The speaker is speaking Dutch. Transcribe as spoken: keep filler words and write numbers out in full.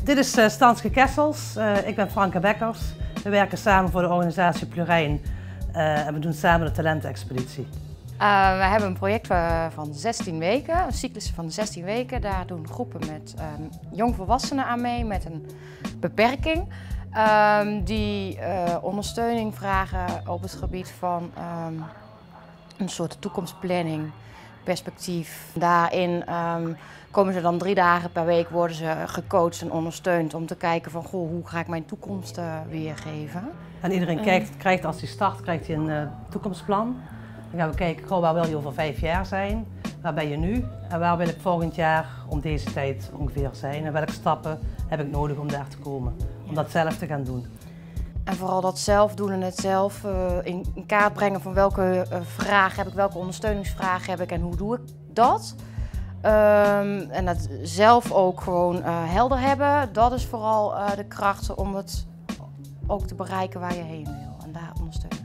Dit is uh, Stanske Kessels, uh, ik ben Franke Bekkers. We werken samen voor de organisatie Plurijn uh, en we doen samen de talentenexpeditie. Uh, we hebben een project van zestien weken, een cyclus van zestien weken. Daar doen groepen met um, jongvolwassenen aan mee met een beperking. Um, die uh, ondersteuning vragen op het gebied van um, een soort toekomstplanning, perspectief. Daarin um, komen ze dan drie dagen per week, worden ze gecoacht en ondersteund om te kijken van goh, hoe ga ik mijn toekomst uh, weergeven. En iedereen um. kijkt, krijgt als hij start krijgt hij een uh, toekomstplan. Dan gaan we kijken, goh, waar wil je over vijf jaar zijn? Waar ben je nu? En waar wil ik volgend jaar om deze tijd ongeveer zijn? En welke stappen heb ik nodig om daar te komen? Om dat zelf te gaan doen. En vooral dat zelf doen en het zelf uh, in, in kaart brengen van welke uh, vraag heb ik, welke ondersteuningsvraag heb ik en hoe doe ik dat. Um, en dat zelf ook gewoon uh, helder hebben, dat is vooral uh, de kracht om het ook te bereiken waar je heen wil. En daar ondersteunen.